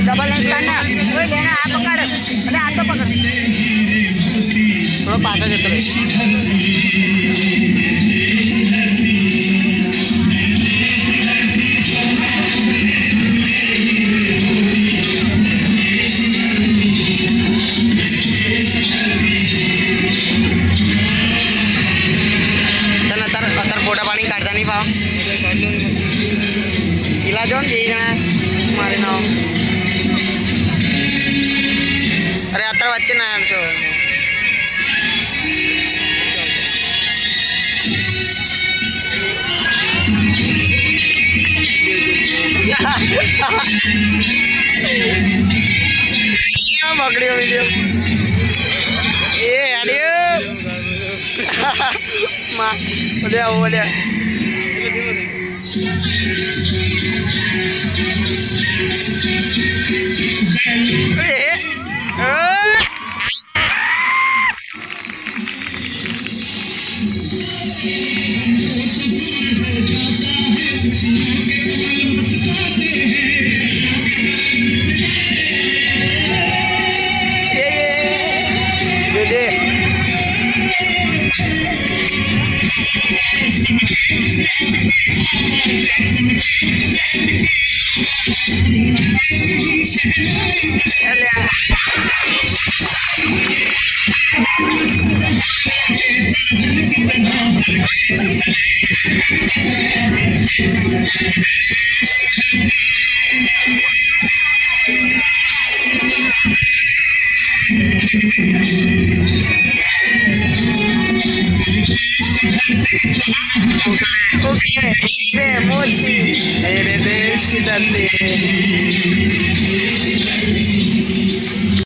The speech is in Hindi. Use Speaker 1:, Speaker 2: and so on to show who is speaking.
Speaker 1: डबल लेंस काढना ओए लेना हाथ पकड़ अरे हाथ तो पकड़ थोड़ा पास देते रहे फोटा पानी काटता नहीं पाओ इला जोन यही ना हमारे नाव अरे अतर बच्चे ना यार सो ये पकड़ी वीडियो ये अडियो माँ बोलिया वो बोलिया मोती मेरे देश की धरती